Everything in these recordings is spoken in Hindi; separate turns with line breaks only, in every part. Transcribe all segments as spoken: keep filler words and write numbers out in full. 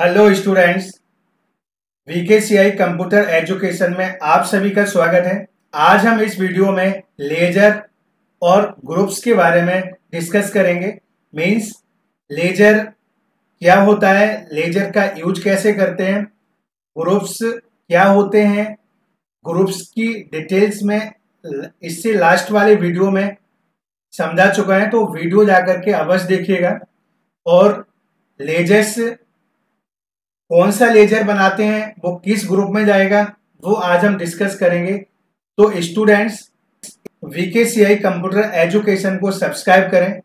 Hello students, VKCI computer education में आप सभी का स्वागत है। आज हम इस वीडियो में लेजर और ग्रुप्स के बारे में डिस्कस करेंगे। मींस लेजर क्या होता है, लेजर का यूज कैसे करते हैं, ग्रुप्स क्या होते हैं, ग्रुप्स की डिटेल्स में इससे लास्ट वाले वीडियो में समझा चुका है, तो वीडियो जाकर के अवश्य देखिएगा। और लेजर्स कौन सा लेजर बनाते हैं, वो किस ग्रुप में जाएगा, वो आज हम डिस्कस करेंगे। तो स्टूडेंट्स, वीकेसीआई कंप्यूटर एजुकेशन को सब्सक्राइब करें,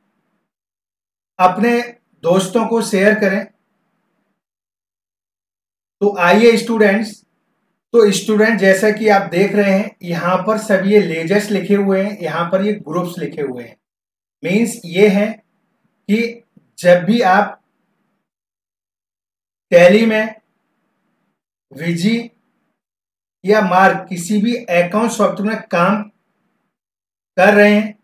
अपने दोस्तों को शेयर करें। तो आइए स्टूडेंट्स, तो स्टूडेंट जैसा कि आप देख रहे हैं, यहां पर सब ये लेजर्स लिखे हुए हैं, यहां पर ये ग्रुप्स लिखे हुए हैं। मींस ये है कि जब भी आप टैली में विजी या मार्क किसी भी अकाउंट सॉफ्टवेयर में काम कर रहे हैं,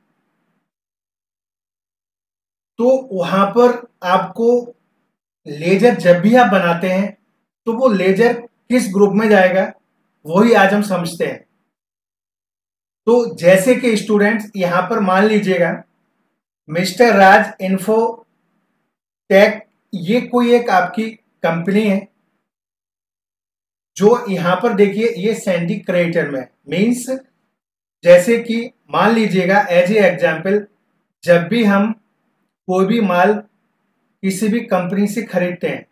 तो वहां पर आपको लेजर जब भी आप बनाते हैं तो वो लेजर किस ग्रुप में जाएगा, वही आज हम समझते हैं। तो जैसे कि स्टूडेंट्स यहां पर मान लीजिएगा मिस्टर राज इन्फो टेक, ये कोई एक आपकी कंपनी है जो यहां पर देखिए ये सैंडी क्रिएटर में। मींस जैसे कि मान लीजिएगा एज ए एग्जाम्पल, जब भी हम कोई भी माल किसी भी कंपनी से खरीदते हैं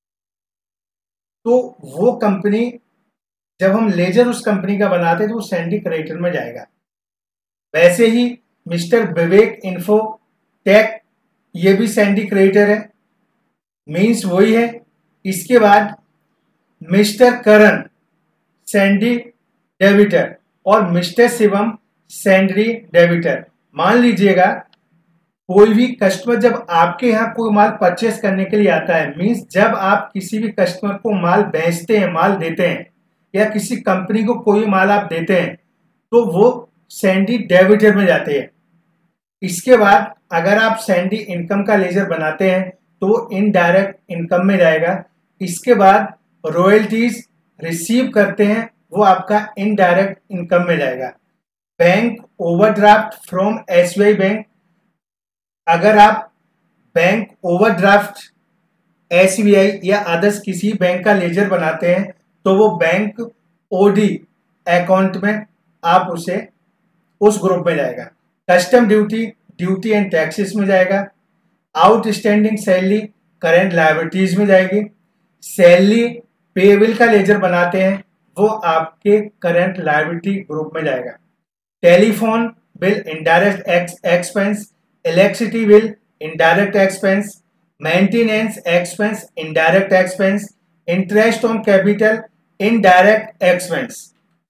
तो वो कंपनी, जब हम लेजर उस कंपनी का बनाते हैं तो वो सैंडी क्रिएटर में जाएगा। वैसे ही मिस्टर विवेक इन्फो टेक, ये भी सैंडी क्रिएटर है, मींस वही है। इसके बाद मिस्टर करण सैंडी डेबिटर और मिस्टर शिवम सैंडी डेबिटर। मान लीजिएगा कोई भी कस्टमर जब आपके यहाँ कोई माल परचेस करने के लिए आता है, मींस जब आप किसी भी कस्टमर को माल बेचते हैं, माल देते हैं, या किसी कंपनी को कोई माल आप देते हैं, तो वो सैंडी डेबिटर में जाते हैं। इसके बाद अगर आप सैंडी इनकम का लेजर बनाते हैं तो इनडायरेक्ट इनकम में जाएगा। इसके बाद रॉयल्टीज रिसीव करते हैं, वो आपका इनडायरेक्ट इनकम में जाएगा। Bank overdraft from SBI bank, अगर आप बैंक ओवरड्राफ्ट एसबीआई या अदर्स किसी बैंक का लेजर बनाते हैं तो वो बैंक ओडी अकाउंट में आप उसे उस ग्रुप में जाएगा। Custom duty, duty and taxes में जाएगा। आउटस्टैंडिंग सैलरी करेंट लायबिलिटीज में जाएगी। सैलरी पेएबल का लेजर बनाते हैं, वो आपके करंट लायबिलिटी ग्रुप में जाएगा। Telephone bill indirect expense, electricity bill indirect expense, maintenance expense indirect expense, interest on capital indirect expense,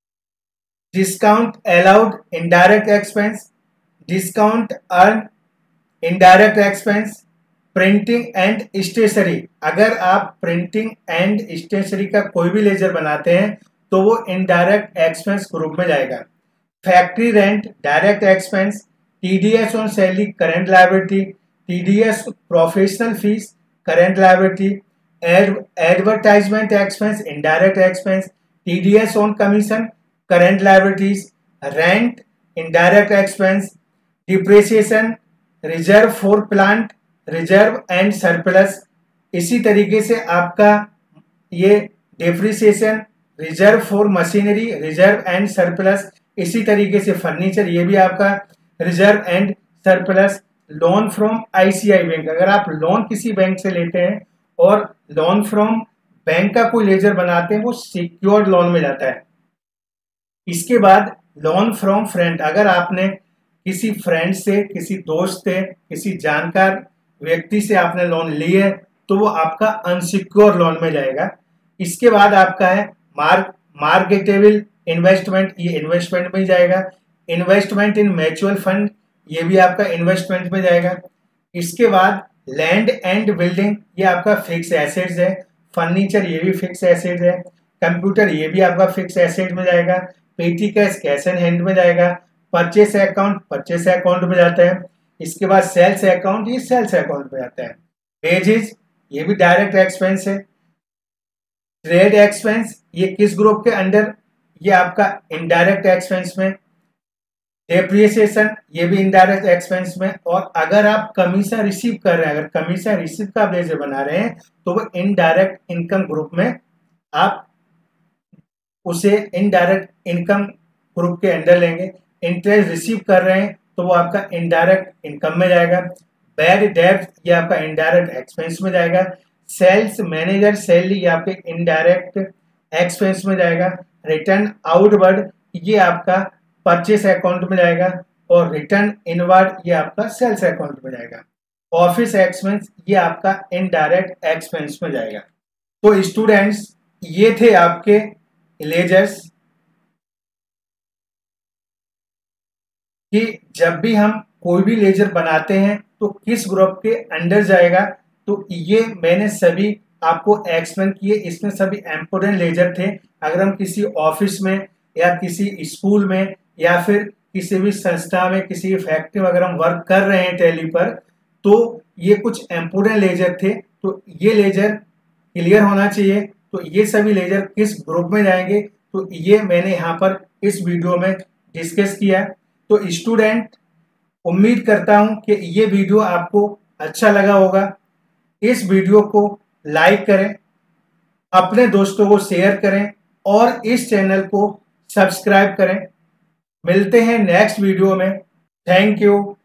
discount allowed indirect expense, discount earn indirect expense, printing and stationery, अगर आप प्रिंटिंग एंड स्टेशनरी का कोई भी लेजर बनाते हैं तो वो इनडायरेक्ट एक्सपेंस ग्रुप में जाएगा। Factory rent direct expense, TDS on salary current liability, TDS professional fees current liability, advertisement expense indirect expense, TDS on commission current liabilities, rent indirect expense, depreciation, reserve for plant, reserve and surplus. इसी तरीके से आपका ये depreciation, reserve for machinery, reserve and surplus. इसी तरीके से फर्नीचर, ये भी आपका reserve and surplus. Loan from ICI bank, अगर आप लोन किसी बैंक से लेते हैं और लोन फ्रॉम बैंक का कोई लेजर बनाते हैं, वो सिक्योर्ड लोन में जाता है। इसके बाद लोन फ्रॉम फ्रेंड, अगर आपने किसी फ्रेंड से, किसी दोस्त से, किसी जानकार व्यक्ति से आपने लोन लिए है तो वो आपका अनसिक्योर लोन में जाएगा। इसके बाद आपका है मार्क मार्केटेबल इन्वेस्टमेंट, ये इन्वेस्टमेंट में जाएगा। इन्वेस्टमेंट इन म्यूचुअल फंड, ये भी आपका इन्वेस्टमेंट में जाएगा। इसके बाद लैंड एंड बिल्डिंग, ये आपका फिक्स एसेट्स है। फर्नीचर, ये भी फिक्स एसेट्स है। कंप्यूटर, ये भी आपका फिक्स एसेट में जाएगा। पेटी कैश, कैश एंड हैंड में जाएगा। परचेस अकाउंट, परचेस अकाउंट में जाता है। इसके बाद सेल्स अकाउंट, ये सेल्स अकाउंट में आता है। वेजेस, ये भी डायरेक्ट एक्सपेंस है। ट्रेड एक्सपेंस ये किस ग्रुप के अंडर, ये आपका इनडायरेक्ट एक्सपेंस में। डेप्रिसिएशन ये भी इनडायरेक्ट एक्सपेंस में। और अगर आप कमीशन रिसीव कर रहे हैं, अगर कमीशन रिसीव का बेस बना रहे हैं तो वो इनडायरेक्ट इनकम ग्रुप में आप उसे इनडायरेक्ट इनकम ग्रुप के अंडर लेंगे। इंटरेस्ट रिसीव कर रहे हैं तो वो आपका इनडायरेक्ट इनकम में जाएगा। बैड डेब्ट ये आपका इनडायरेक्ट एक्सपेंस में जाएगा। सेल्स मैनेजर सैलरी ये आपके इनडायरेक्ट एक्सपेंस में जाएगा। रिटर्न आउटवर्ड ये आपका परचेस अकाउंट में जाएगा। और रिटर्न इनवर्ड ये आपका सेल्स अकाउंट में जाएगा। ऑफिस एक्सपेंस ये आपका इनडायरेक्ट एक्सपेंस में जाएगा। तो स्टूडेंट्स ये थे आपके लेजर्स कि जब भी हम कोई भी लेजर बनाते हैं तो किस ग्रुप के अंडर जाएगा। तो ये मैंने सभी आपको एक्सप्लेन किए, इसमें सभी इम्पोर्टेंट लेजर थे। अगर हम किसी ऑफिस में या किसी स्कूल में या फिर किसी भी संस्था में, किसी फैक्ट्री में अगर हम वर्क कर रहे हैं टैली पर, तो ये कुछ इम्पोर्टेंट लेजर थे। तो ये लेजर क्लियर होना चाहिए। तो ये सभी लेजर किस ग्रुप में जाएंगे तो ये मैंने यहाँ पर इस वीडियो में डिस्कस किया। तो स्टूडेंट उम्मीद करता हूं कि ये वीडियो आपको अच्छा लगा होगा। इस वीडियो को लाइक करें, अपने दोस्तों को शेयर करें और इस चैनल को सब्सक्राइब करें। मिलते हैं नेक्स्ट वीडियो में। Thank you.